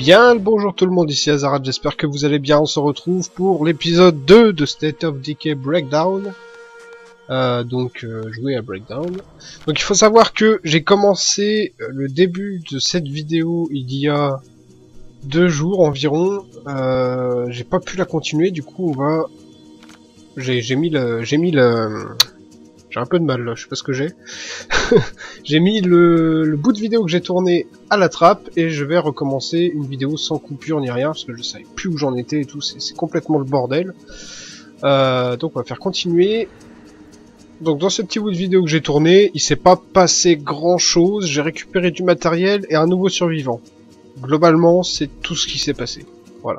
Bien le bonjour tout le monde, ici Azarat, j'espère que vous allez bien. On se retrouve pour l'épisode 2 de State of Decay Breakdown. Jouer à Breakdown. Donc il faut savoir que j'ai commencé le début de cette vidéo il y a 2 jours environ. J'ai pas pu la continuer, du coup on va... J'ai mis le... J'ai un peu de mal là, je sais pas ce que j'ai. J'ai mis le bout de vidéo que j'ai tourné à la trappe et je vais recommencer une vidéo sans coupure ni rien parce que je savais plus où j'en étais et tout, c'est complètement le bordel. Donc on va faire continuer. Donc dans ce petit bout de vidéo que j'ai tourné, il s'est pas passé grand chose, j'ai récupéré du matériel et un nouveau survivant. Globalement, c'est tout ce qui s'est passé. Voilà.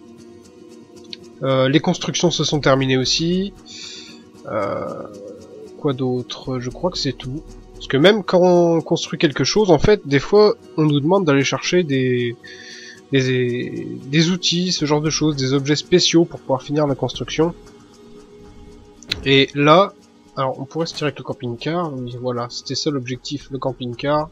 Les constructions se sont terminées aussi. Quoi d'autre? Je crois que c'est tout. Parce que même quand on construit quelque chose, en fait, des fois, on nous demande d'aller chercher des outils, ce genre de choses, des objets spéciaux pour pouvoir finir la construction. Et là, alors on pourrait se tirer avec le camping-car, voilà, c'était ça l'objectif, le camping-car.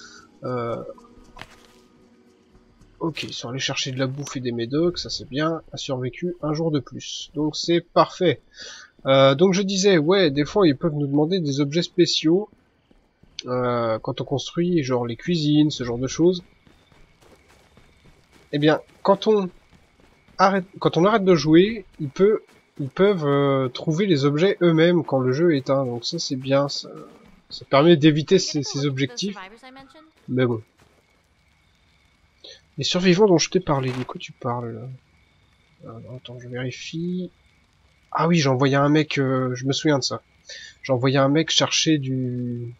Ok, ils sont allés chercher de la bouffe et des médocs, ça c'est bien, a survécu un jour de plus. Donc c'est parfait. Donc je disais, ouais, des fois ils peuvent nous demander des objets spéciaux quand on construit, genre les cuisines, ce genre de choses. Eh bien, quand on arrête de jouer, ils peuvent trouver les objets eux-mêmes quand le jeu est éteint. Donc ça c'est bien, ça permet d'éviter ces objectifs. Mais bon. Les survivants dont je t'ai parlé, de quoi tu parles là? Attends, je vérifie. Ah oui, j'ai envoyé un mec, je me souviens de ça. J'ai envoyé un mec chercher du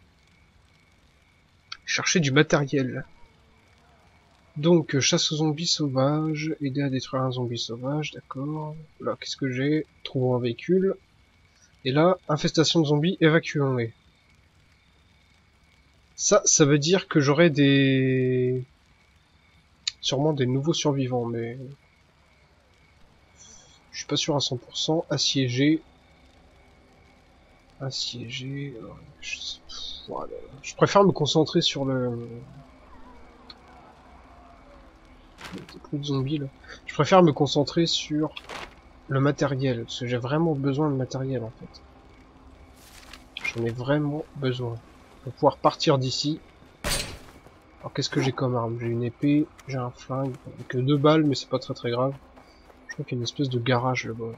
matériel. Donc, chasse aux zombies sauvages, aider à détruire un zombie sauvage, d'accord. Là, qu'est-ce que j'ai? Trouvons un véhicule. Et là, infestation de zombies, évacuons-les. Ça veut dire que j'aurai sûrement des nouveaux survivants, mais... je suis pas sûr à 100%. Assiégé. Je préfère me concentrer sur le... Il y a plus de zombies là. Je préfère me concentrer sur le matériel, parce que j'ai vraiment besoin de matériel en fait. J'en ai vraiment besoin. Pour pouvoir partir d'ici. Alors qu'est-ce que j'ai comme arme? J'ai une épée, j'ai un flingue, que 2 balles, mais c'est pas très grave. Je crois qu'il y a une espèce de garage là-bas.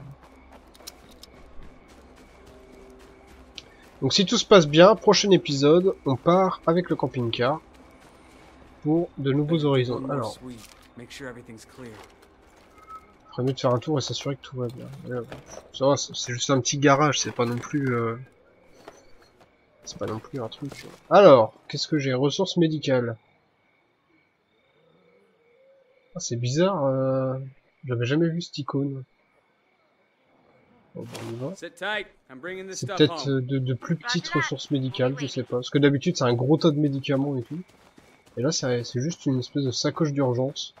Donc si tout se passe bien, prochain épisode, on part avec le camping-car pour de nouveaux horizons. Alors, il faudrait mieux de faire un tour et s'assurer que tout va bien. Ça va, c'est juste un petit garage, c'est pas non plus... c'est pas non plus un truc... Alors, qu'est-ce que j'ai? Ressources médicales. Ah, c'est bizarre, j'avais jamais vu cette icône. Bon, on y va. C'est peut-être de plus petites ressources médicales, je sais pas. Parce que d'habitude c'est un gros tas de médicaments et tout. Et là c'est juste une espèce de sacoche d'urgence.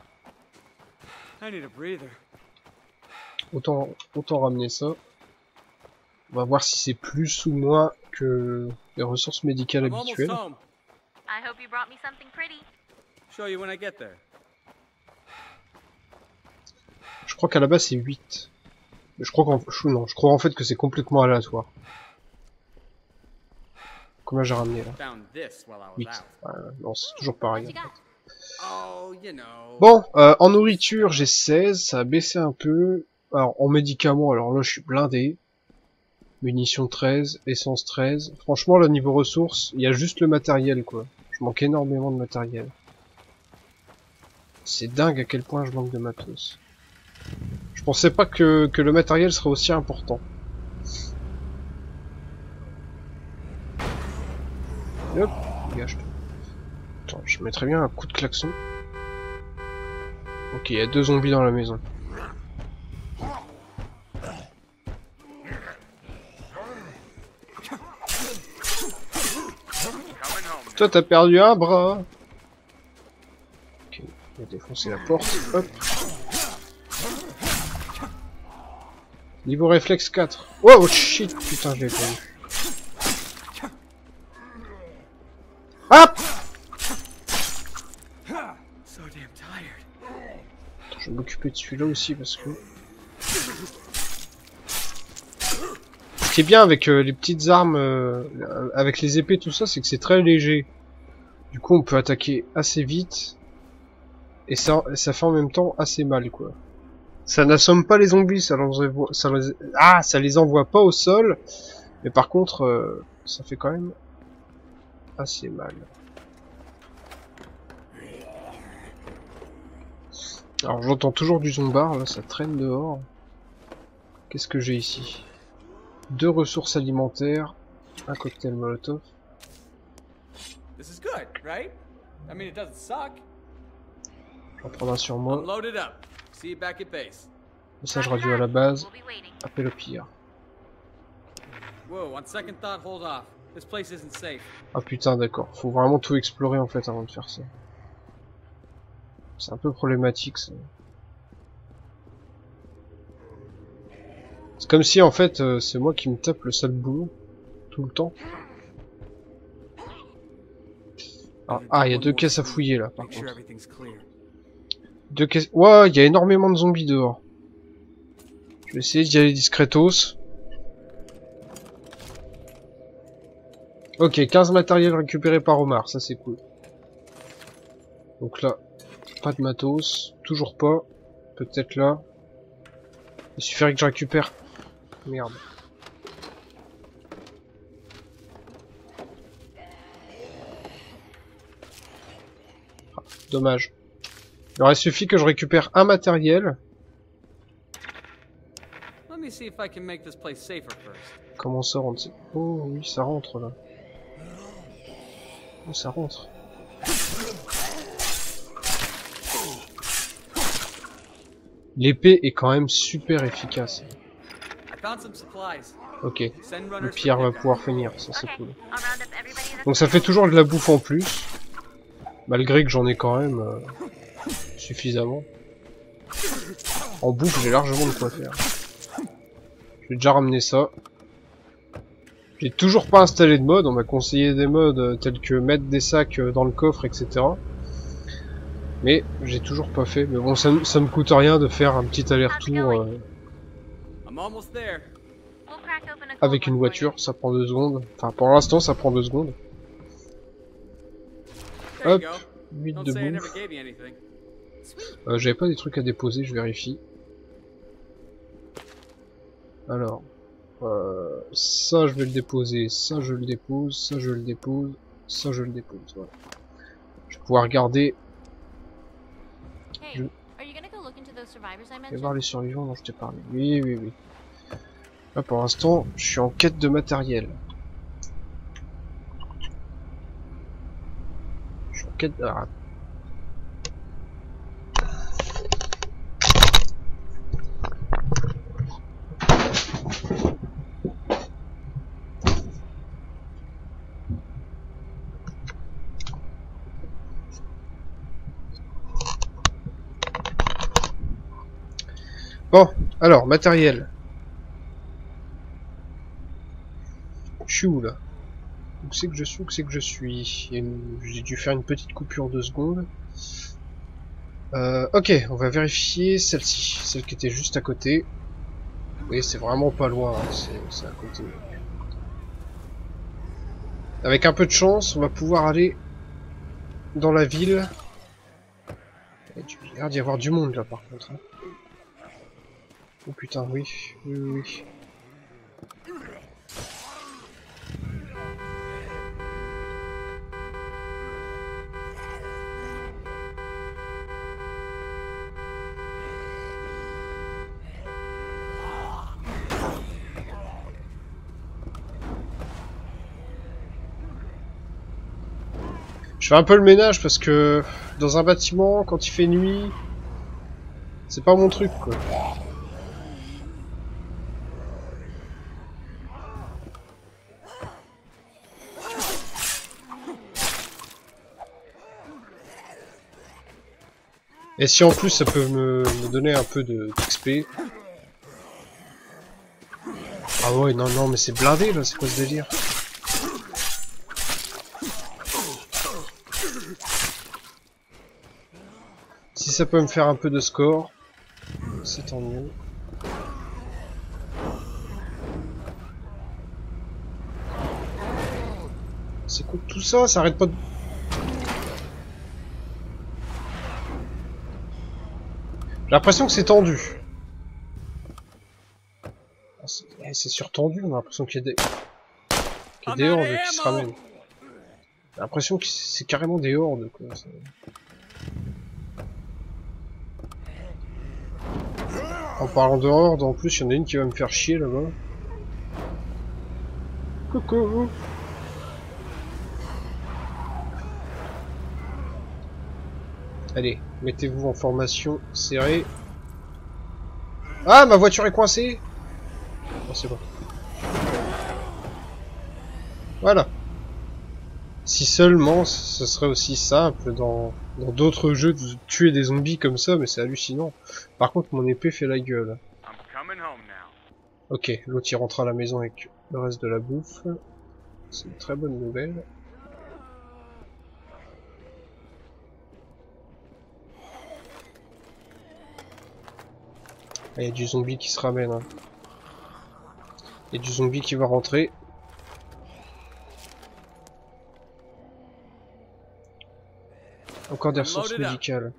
Autant ramener ça. On va voir si c'est plus ou moins que les ressources médicales habituelles. Je crois qu'à la base c'est 8. Je crois en fait que c'est complètement aléatoire. Combien j'ai ramené là? 8. Non, c'est toujours pareil en fait. Bon, en nourriture j'ai 16, ça a baissé un peu. Alors en médicaments, alors là je suis blindé. Munitions 13, essence 13. Franchement là niveau ressources, il y a juste le matériel quoi. Je manque énormément de matériel. C'est dingue à quel point je manque de matos. Je pensais pas que le matériel serait aussi important. Hop, dégage-toi. Attends, je mettrais bien un coup de klaxon. Ok, il y a 2 zombies dans la maison. Toi, t'as perdu un bras. Ok, on va défoncer la porte. Hop. Niveau réflexe 4. Oh shit, putain, je l'ai pas vu. Hop! m'occuper de celui-là aussi parce que... Ce qui est bien avec les petites armes, avec les épées, tout ça, c'est que c'est très léger. Du coup, on peut attaquer assez vite. Et ça fait en même temps assez mal, quoi. Ça n'assomme pas les zombies, ça les envoie pas au sol. Mais par contre, ça fait quand même assez mal. Alors j'entends toujours du zombard, là, ça traîne dehors. Qu'est-ce que j'ai ici? 2 ressources alimentaires, un cocktail molotov. This is good, right? I mean, it doesn't suck. J'en prends un sur moi. I'm loaded up. See you back at base. Message radio à la base. Appel au pire. Whoa, on second thought, hold off. This place isn't safe. Ah putain, d'accord. Faut vraiment tout explorer en fait avant de faire ça. C'est un peu problématique ça. C'est comme si en fait c'est moi qui me tape le sale boulot tout le temps. Ah, il y a 2 caisses à fouiller là par contre. 2 caisses. Ouah, il y a énormément de zombies dehors. Je vais essayer d'y aller discretos. Ok, 15 matériels récupérés par Omar, ça c'est cool. Donc là, pas de matos, toujours pas. Peut-être là. Il suffirait que je récupère. Merde. Ah, dommage. Il aurait suffi que je récupère un matériel. Comment ça rentre? Oh oui, ça rentre là. Oh, ça rentre. L'épée est quand même super efficace. Ok, le pire va pouvoir finir, ça c'est cool. Donc ça fait toujours de la bouffe en plus. Malgré que j'en ai quand même suffisamment. En bouffe j'ai largement de quoi faire. Je vais déjà ramener ça. J'ai toujours pas installé de mode, on m'a conseillé des modes tels que mettre des sacs dans le coffre, etc. Mais j'ai toujours pas fait. Mais bon, ça me coûte rien de faire un petit aller-retour avec une voiture, ça prend 2 secondes. Enfin, pour l'instant, ça prend 2 secondes. Hop, 8 de bouffe. J'avais pas des trucs à déposer, je vérifie. Alors, ça je vais le déposer, ça je le dépose, ça je le dépose, ça je le dépose, voilà. Je vais pouvoir regarder. Je vais voir les survivants dont je t'ai parlé. Oui, oui, oui. Là pour l'instant, je suis en quête de matériel. Je suis en quête de... Ah. Bon, alors, matériel. Je suis où là? Où c'est que je suis? Où c'est que je suis? J'ai dû faire une petite coupure de secondes. Ok, on va vérifier celle-ci, celle qui était juste à côté. Oui, c'est vraiment pas loin, hein, c'est à côté. Avec un peu de chance, on va pouvoir aller dans la ville. Il a l'air d'y avoir du monde là par contre. Hein. Oh putain, oui, oui, oui. Je fais un peu le ménage parce que dans un bâtiment, quand il fait nuit, c'est pas mon truc quoi. Et si en plus ça peut me donner un peu de d'XP. Ah ouais, non, non, mais c'est blindé là, c'est quoi ce délire? Si ça peut me faire un peu de score. c'est tant mieux. C'est quoi tout ça? Ça arrête pas de... J'ai l'impression que c'est tendu. C'est surtendu, on a l'impression qu'il y a des hordes qui se ramènent. J'ai l'impression que c'est carrément des hordes, quoi. En parlant de hordes, en plus, il y en a une qui va me faire chier là-bas. Coucou! Allez, mettez-vous en formation serrée. Ah, ma voiture est coincée! Oh, c'est bon. Voilà. Si seulement ce serait aussi simple dans d'autres jeux de tuer des zombies comme ça, mais c'est hallucinant. Par contre, mon épée fait la gueule. Ok, l'autre il rentre à la maison avec le reste de la bouffe. C'est une très bonne nouvelle. Il y a du zombie qui se ramène. Hein. Il y a du zombie qui va rentrer. Encore des ressources médicales.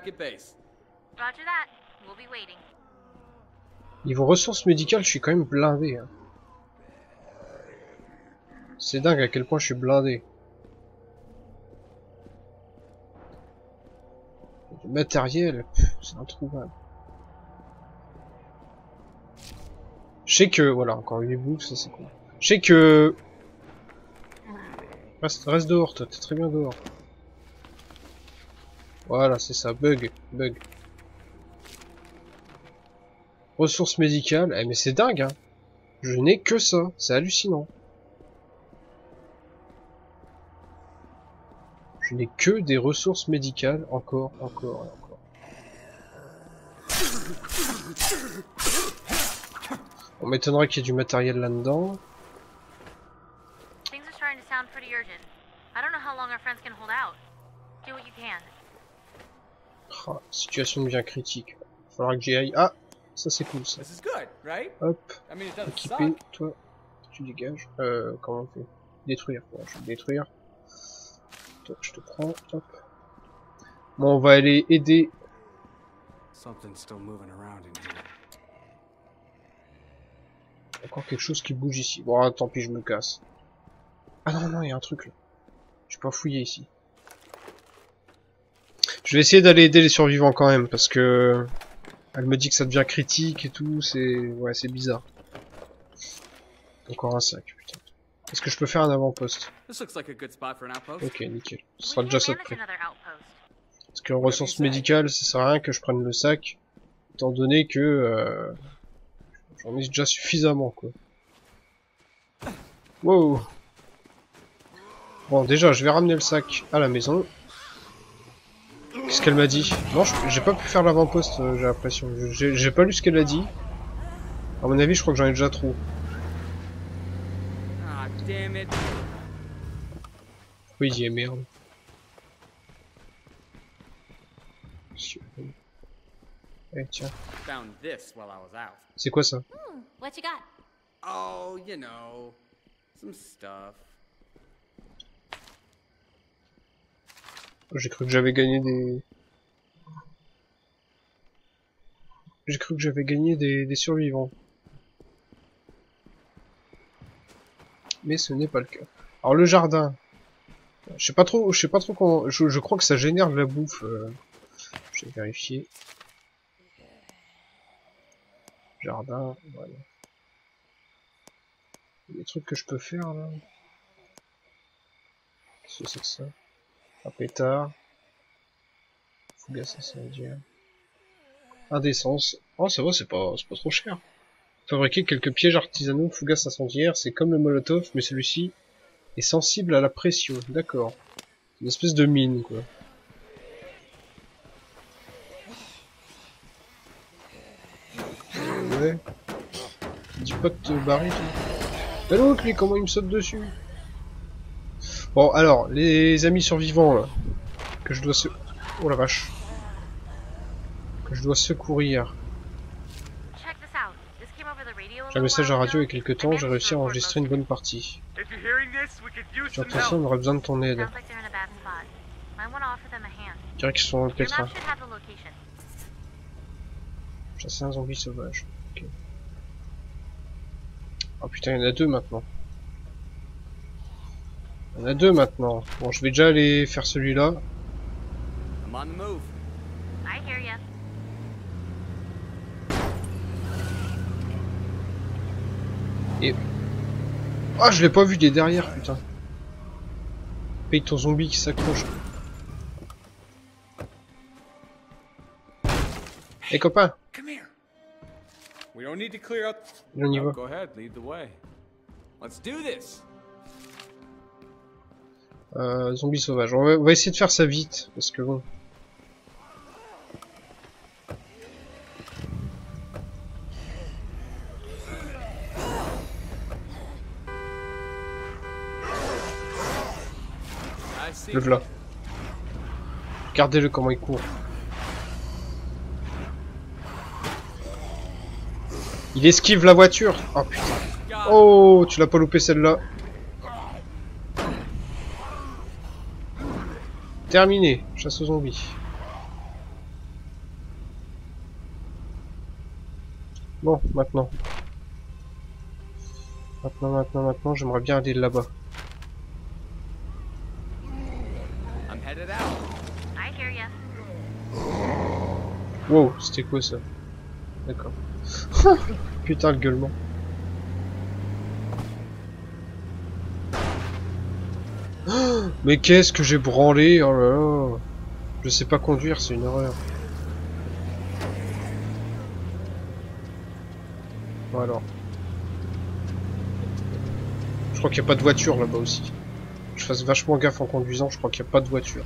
Niveau ressources médicales, je suis quand même blindé. Hein. C'est dingue à quel point je suis blindé. Du matériel, c'est introuvable. Je sais que... Voilà, encore 8 boucles, ça c'est cool. Je sais que... Reste dehors, toi, t'es très bien dehors. Voilà, c'est ça, bug. Ressources médicales, mais c'est dingue, hein. Je n'ai que ça, c'est hallucinant. Je n'ai que des ressources médicales, encore. On m'étonnerait qu'il y ait du matériel là-dedans. Oh, situation devient critique. Il faudra que j'y aille. Ah, ça c'est cool ça. Hop, équipé, toi, tu dégages. Comment on fait? Détruire, ouais, je vais détruire. Toi, je te prends, hop. Bon, on va aller aider. Encore quelque chose qui bouge ici. Bon, tant pis, je me casse. Ah non, il y a un truc là. Je peux pas fouiller ici. Je vais essayer d'aller aider les survivants quand même, parce que... Elle me dit que ça devient critique et tout, c'est... Ouais, c'est bizarre. Encore un sac, putain. Est-ce que je peux faire un avant-poste? Ok, nickel. Ce sera déjà ça de près. Parce que ressources médicales, ça sert à rien que je prenne le sac, étant donné que... J'en ai déjà suffisamment, quoi. Wow. Bon, déjà, je vais ramener le sac à la maison. Qu'est-ce qu'elle m'a dit? Non, j'ai pas pu faire l'avant-poste, j'ai l'impression. J'ai pas lu ce qu'elle a dit. À mon avis, je crois que j'en ai déjà trop. Oui, il y est merde. Eh, tiens. C'est quoi ça? Oh, you know, some stuff. J'ai cru que j'avais gagné des... J'ai cru que j'avais gagné des survivants. Mais ce n'est pas le cas. Alors le jardin. Je sais pas trop comment... Je crois que ça génère de la bouffe. Je vais vérifier. Jardin, voilà. Il y a des trucs que je peux faire là. Qu'est-ce que c'est que ça? Un pétard. Fougasse incendiaire. Indécence. Oh ça va, c'est pas trop cher. Fabriquer quelques pièges artisanaux, fougasse incendiaire, c'est comme le molotov, mais celui-ci est sensible à la pression. D'accord. Une espèce de mine quoi. Ouais. Dis pas de te barrer toi. T'as l'autre lui, comment il me saute dessus? Bon alors, les amis survivants là, que je dois se... Oh la vache. Que je dois secourir. J'ai un message à radio il y a quelques temps, j'ai réussi à enregistrer une bonne partie. J'ai l'impression qu'on aurait besoin de ton aide. Je dirais qu'ils sont dans le pétrin. Chasser un zombie sauvage. Okay. Oh putain, il y en a deux maintenant. Il y en a deux maintenant. Bon, je vais déjà aller faire celui-là. Et... Ah, je l'ai pas vu, il est derrière, putain. Paye ton zombie qui s'accroche. Eh copain. We don't need to clear up. On y va. Go ahead, lead the way. Let's do this. Zombie sauvage. On va essayer de faire ça vite, parce que bon. Le v'là. Regardez-le comment il court. Il esquive la voiture. Oh putain. Oh, tu l'as pas loupé celle-là. Terminé. Chasse aux zombies. Bon, maintenant. Maintenant, j'aimerais bien aller là-bas. Wow, c'était quoi ça? D'accord. Putain, le gueulement. Mais qu'est-ce que j'ai branlé? Oh là là. Je sais pas conduire, c'est une horreur. Bon alors. Je crois qu'il n'y a pas de voiture là-bas aussi. Je fasse vachement gaffe en conduisant, je crois qu'il n'y a pas de voiture.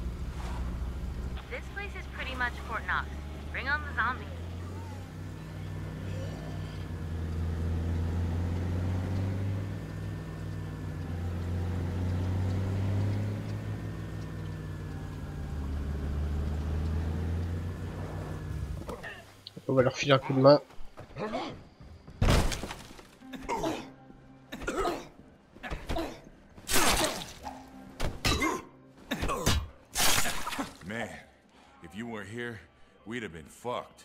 On va leur filer un coup de main. Man, if you weren't here, we'd have been fucked.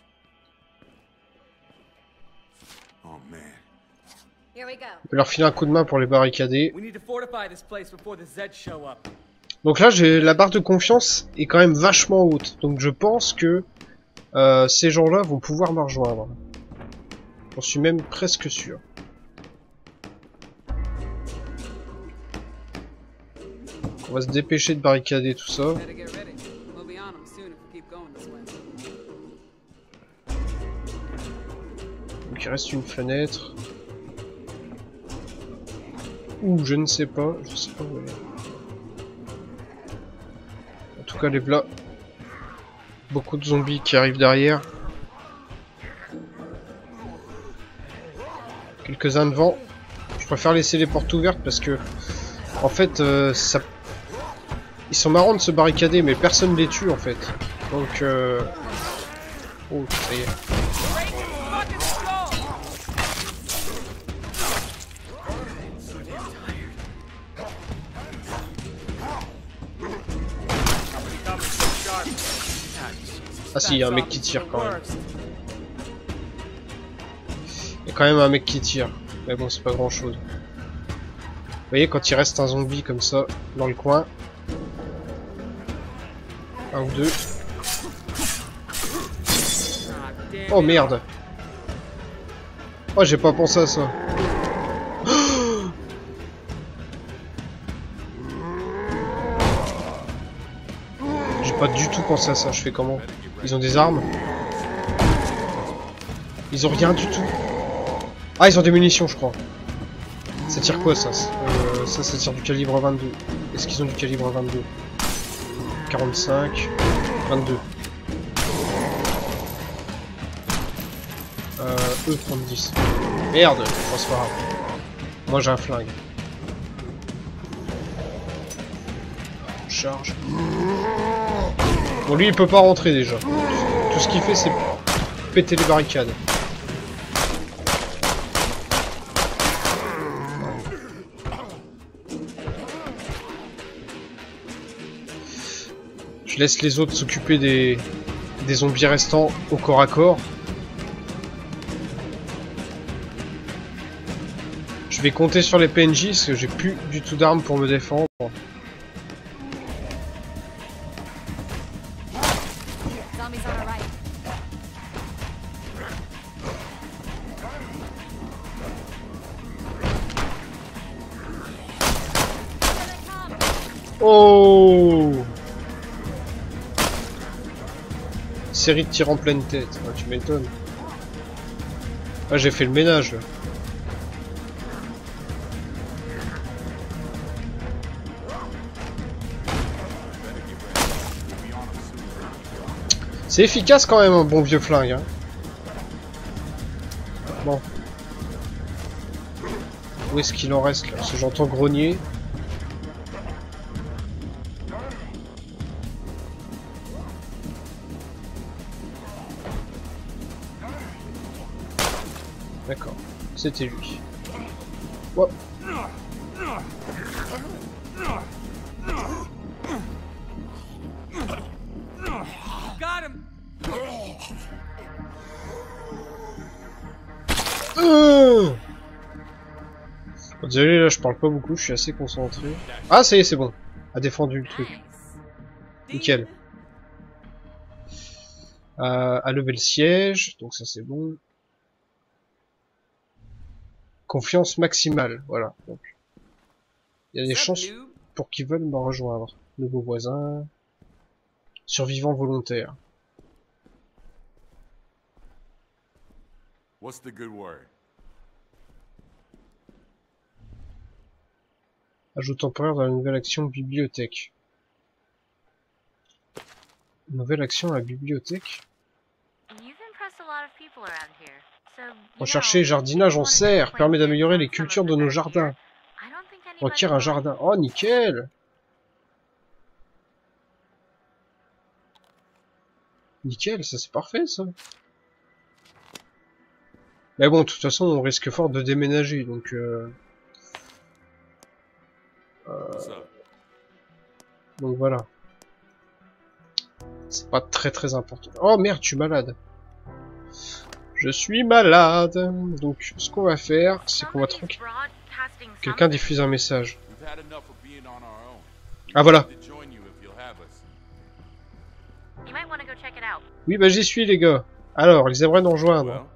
Oh man. On va leur filer un coup de main pour les barricader. Donc là, la barre de confiance est quand même vachement haute. Donc je pense que ces gens-là vont pouvoir me rejoindre. J'en suis même presque sûr. On va se dépêcher de barricader tout ça. Donc il reste une fenêtre. Ou je ne sais pas où elle est. En tout cas les plats. Beaucoup de zombies qui arrivent derrière. Quelques-uns devant. Je préfère laisser les portes ouvertes parce que en fait ça... ils sont marrants de se barricader mais personne les tue en fait. Donc oh ça y est. Ah si, il y a un mec qui tire quand même. Il y a quand même un mec qui tire. Mais bon, c'est pas grand chose. Vous voyez, quand il reste un zombie comme ça, dans le coin. Un ou deux. Oh merde. Oh, j'ai pas pensé à ça. J'ai pas du tout pensé à ça, je fais comment? Ils ont des armes? Ils ont rien du tout. Ah, ils ont des munitions, je crois. Ça tire quoi, ça? Ça tire du calibre 22. Est-ce qu'ils ont du calibre 22? 45... 22. Eux prennent 10. Merde, c'est pas grave. Moi j'ai un flingue. Charge. Bon, lui il peut pas rentrer déjà. Tout ce qu'il fait c'est péter les barricades. Je laisse les autres s'occuper des zombies restants au corps à corps. Je vais compter sur les PNJ parce que j'ai plus du tout d'armes pour me défendre. Zombies on our right. Oh! Série de tirs en pleine tête. Ah, tu m'étonnes. Ah, j'ai fait le ménage là. C'est efficace quand même un bon vieux flingue. Hein. Bon. Où est-ce qu'il en reste là? Parce que j'entends grogner. D'accord, c'était lui. Oh. Got him. Désolé, là je parle pas beaucoup, je suis assez concentré. Ah ça y est, c'est bon. A défendu le truc. Nickel. A levé le siège, donc ça c'est bon. Confiance maximale, voilà. Donc, il y a des chances pour qu'ils veulent me rejoindre. Nouveau voisin. Survivant volontaire. What's the good word? Ajout temporaire dans la nouvelle action bibliothèque. Nouvelle action à la bibliothèque. Rechercher jardinage en serre permet d'améliorer les cultures de nos jardins. Requiert un jardin. Oh, nickel! Nickel, ça c'est parfait ça. Mais bon, de toute façon, on risque fort de déménager, donc donc voilà. C'est pas très important. Oh merde, je suis malade. Je suis malade. Donc, ce qu'on va faire, c'est qu'on va tranquille. Quelqu'un diffuse un message. Ah voilà. Oui, bah j'y suis les gars. Alors, ils aimeraient nous rejoindre.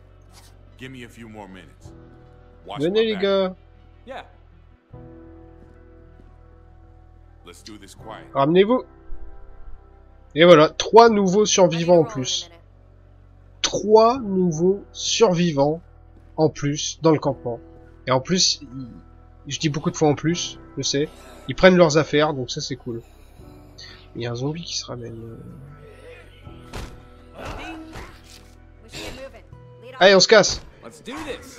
Venez les gars. Ramenez-vous. Et voilà, 3 nouveaux survivants en plus. 3 nouveaux survivants en plus dans le campement. Et en plus, je dis beaucoup de fois en plus, je sais, ils prennent leurs affaires, donc ça c'est cool. Il y a un zombie qui se ramène. Allez, on se casse. Let's do this.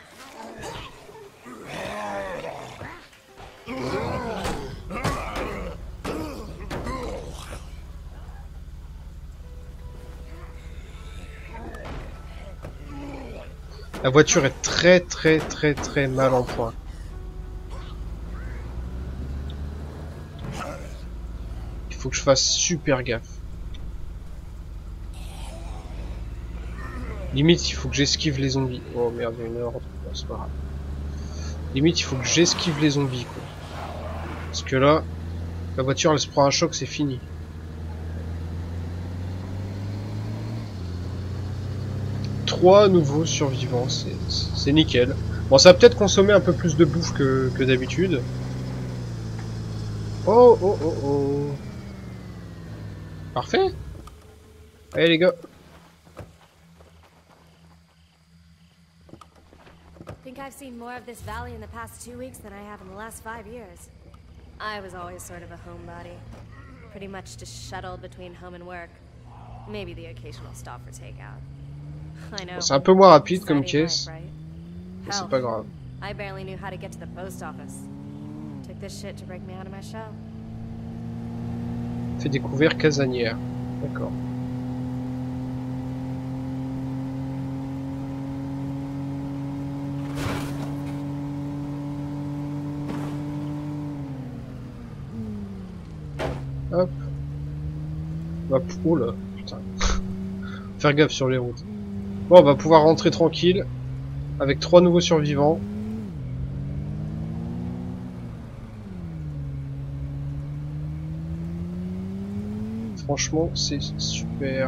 La voiture est très mal en point. Il faut que je fasse super gaffe. Limite, il faut que j'esquive les zombies. Oh merde, il y a une horde. Bon, c'est pas grave. Limite, il faut que j'esquive les zombies, quoi. Parce que là, la voiture, elle se prend un choc, c'est fini. Trois nouveaux survivants, c'est nickel. Bon, ça va peut-être consommer un peu plus de bouffe que d'habitude. Oh, oh, oh, oh. Parfait. Allez les gars. I think I've seen more of this valley in the past 2 weeks than I have in the last 5 years. I was always sort of a homebody. Pretty much just shuttled between home and work. Maybe the occasional stop for takeout. I know. C'est un peu moins rapide comme caisse. Mais c'est pas grave. I barely knew how to get to the post office. Took this shit to break me out of my shell. Fait découvert casanière. D'accord. Hop. Oh là, putain. Faire gaffe sur les routes. Bon, on va pouvoir rentrer tranquille. Avec 3 nouveaux survivants. Franchement, c'est super.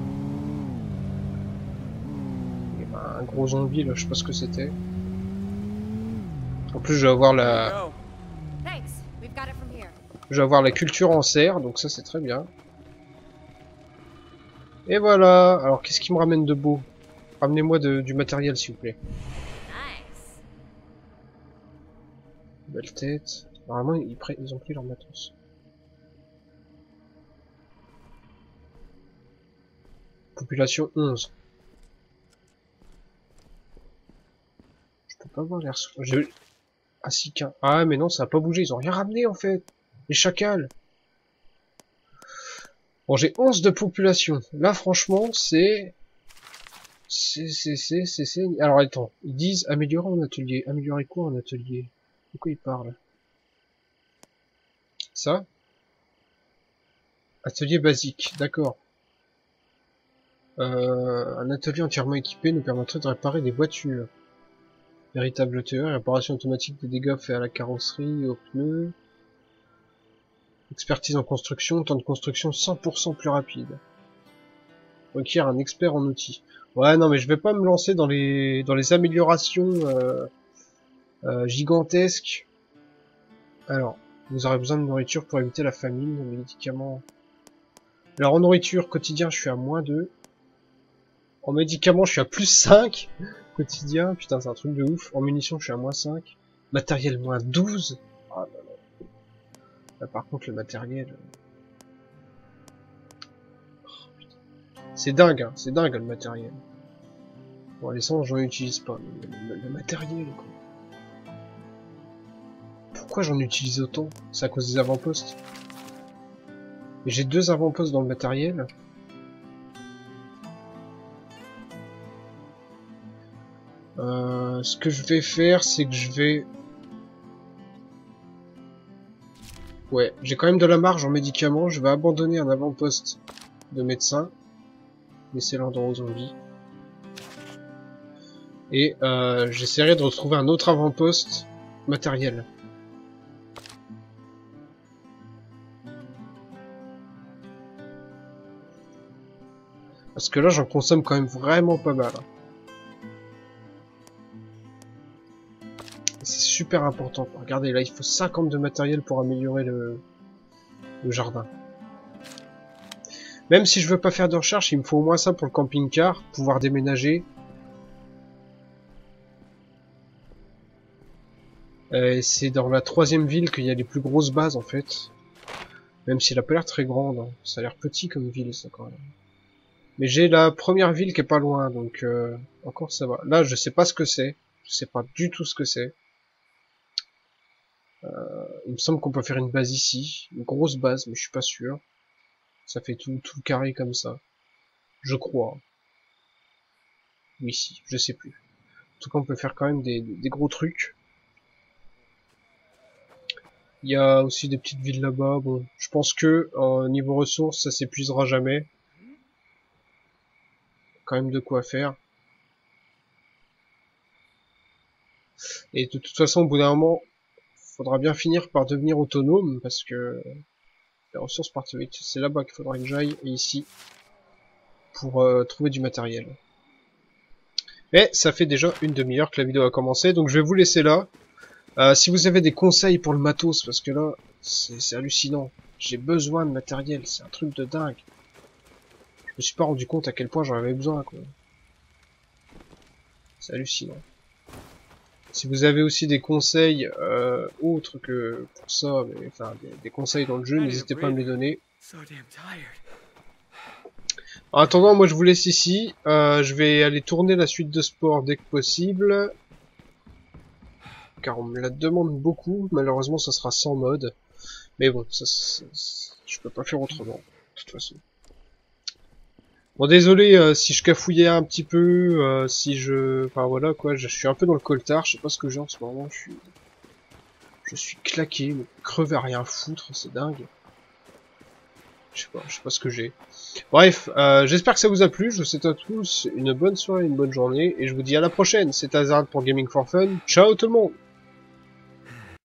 Il y a un gros zombie là, je sais pas ce que c'était. En plus, je vais avoir la... Thanks. We've got it from here. Je vais avoir la culture en serre, donc ça c'est très bien. Et voilà. Alors, qu'est-ce qui me ramène de beau? Ramenez-moi du matériel, s'il vous plaît. Nice. Belle tête. Normalement, ils ont pris leur matos. Population 11. Je peux pas voir l'air... Ah si, qu'un... Ah mais non, ça a pas bougé, ils ont rien ramené en fait. Les chacals. Bon, j'ai 11 de population. Là, franchement, c'est... Alors attends, ils disent améliorer en atelier. Améliorer quoi en atelier? De quoi ils parlent? Ça? Atelier basique, d'accord. Un atelier entièrement équipé nous permettrait de réparer des voitures. Véritable théorie, réparation automatique des dégâts faits à la carrosserie et aux pneus. Expertise en construction, temps de construction 100% plus rapide. Requiert un expert en outils. Ouais, non, mais je vais pas me lancer dans les améliorations gigantesques. Alors, vous aurez besoin de nourriture pour éviter la famine, de médicaments. Alors en nourriture quotidien, je suis à -2. En médicaments, je suis à +5. Quotidien, putain, c'est un truc de ouf. En munitions, je suis à -5. Matériel, -12. Ah, là, là. Là, par contre, le matériel... C'est dingue, hein. C'est dingue, le matériel. Bon, l'essence, j'en utilise pas. Mais le matériel, quoi. Pourquoi j'en utilise autant? C'est à cause des avant-postes. Et j'ai 2 avant-postes dans le matériel. Ce que je vais faire, c'est que je vais... Ouais, j'ai quand même de la marge en médicaments. Je vais abandonner un avant-poste de médecin. Laisser l'endroit aux zombies. Et j'essaierai de retrouver un autre avant-poste matériel. Parce que là, j'en consomme quand même vraiment pas mal. C'est super important. Regardez, là, il faut 50 de matériel pour améliorer le jardin. Même si je veux pas faire de recherche, il me faut au moins ça pour le camping-car, pouvoir déménager. C'est dans la 3e ville qu'il y a les plus grosses bases, en fait. Même si elle a pas l'air très grande. Hein. Ça a l'air petit comme ville, ça, quand même. Mais j'ai la première ville qui est pas loin, donc encore ça va. Là, je sais pas ce que c'est. Je sais pas du tout ce que c'est. Il me semble qu'on peut faire une base ici. Une grosse base, mais je suis pas sûr. Ça fait tout le carré comme ça. Je crois. Oui, si, je sais plus. En tout cas, on peut faire quand même des gros trucs. Il y a aussi des petites villes là-bas. Bon, je pense que niveau ressources, ça s'épuisera jamais. Quand même de quoi faire. Et de toute façon, au bout d'un moment, faudra bien finir par devenir autonome, parce que les ressources partent vite. C'est là-bas qu'il faudra que j'aille, et ici, pour trouver du matériel. Mais ça fait déjà une demi-heure que la vidéo a commencé, donc je vais vous laisser là. Si vous avez des conseils pour le matos, parce que là, c'est hallucinant. J'ai besoin de matériel, c'est un truc de dingue. Je me suis pas rendu compte à quel point j'en avais besoin, quoi. C'est hallucinant. Si vous avez aussi des conseils autres que pour ça, mais enfin des conseils dans le jeu, n'hésitez pas à me les donner. En attendant, moi je vous laisse ici. Je vais aller tourner la suite de sport dès que possible. Car on me la demande beaucoup. Malheureusement, ça sera sans mode. Mais bon, je peux pas faire autrement, de toute façon. Bon, désolé si je cafouillais un petit peu, enfin voilà quoi, je suis un peu dans le coltard, je sais pas ce que j'ai en ce moment, je suis claqué, mais crevé à rien foutre, c'est dingue. Je sais pas ce que j'ai. Bref, j'espère que ça vous a plu. Je vous souhaite à tous une bonne soirée, une bonne journée. Et je vous dis à la prochaine. C'est Hazard pour Gaming for Fun. Ciao tout le monde!